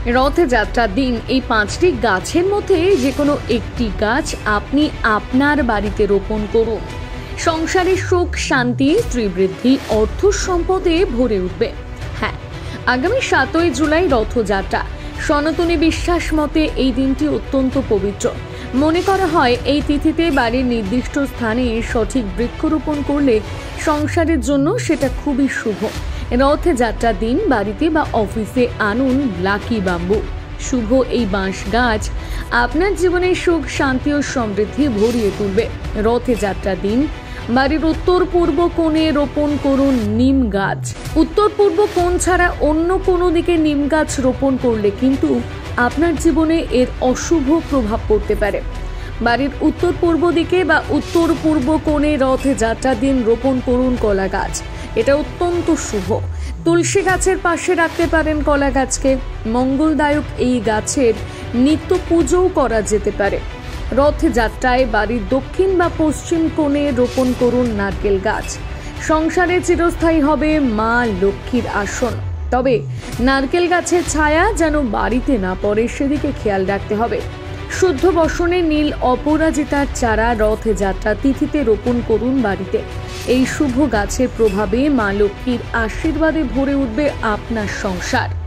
রথযাত্রার দিন এই 5টি গাছের মধ্যে যে কোনো একটি গাছ আপনি আপনার বাড়িতে রোপণ করুন। সংসারে সুখ, শান্তি, স্ত্রীবৃদ্ধি, অর্থ সম্পদে ভরে উঠবে। হ্যাঁ, আগামী 7ই জুলাই রথযাত্রা। সনাতনী বিশ্বাস মতে এই দিনটি অত্যন্ত পবিত্র। মনে করা হয় এই তিথিতে বাড়ির নির্দিষ্ট স্থানে সঠিক বৃক্ষরোপণ করলে সংসারের জন্য সেটা খুবই শুভ। রথযাত্রার দিন বাড়িতে বা অফিসে আনুন লাকি বাম্বু। শুভ এই বাঁশ গাছ আপনার জীবনে সুখ, শান্তি ও সমৃদ্ধি ভরিয়ে তুলবে। রথযাত্রার দিন বাড়ির উত্তর পূর্ব কোণে রোপণ করুন নিম গাছ। উত্তর পূর্ব কোণ ছাড়া অন্য কোনো দিকে নিম গাছ রোপণ করলে কিন্তু আপনার জীবনে এর অশুভ প্রভাব পড়তে পারে। বাড়ির উত্তর পূর্ব দিকে বা উত্তর পূর্ব কোণে রথযাত্রার দিন রোপণ করুন কলা গাছ। এটা অত্যন্ত শুভ। তুলসী গাছের পাশে রাখতে পারেন কলা গাছকে। মঙ্গলদায়ক এই গাছের নিত্য পুজোও করা যেতে পারে। রথযাত্রায় বাড়ির দক্ষিণ বা পশ্চিম কোণে রোপণ করুন নারকেল গাছ। সংসারে চিরস্থায়ী হবে মা লক্ষ্মীর আসন। তবে নারকেল গাছের ছায়া যেন বাড়িতে না পড়ে, সেদিকে খেয়াল রাখতে হবে। শুদ্ধ বসনে নীল অপরাজিতার চারা রথযাত্রা তিথিতে রোপণ করুন বাড়িতে। এই শুভ গাছের প্রভাবে মা লক্ষ্মীর আশীর্বাদে ভরে উঠবে আপনার সংসার।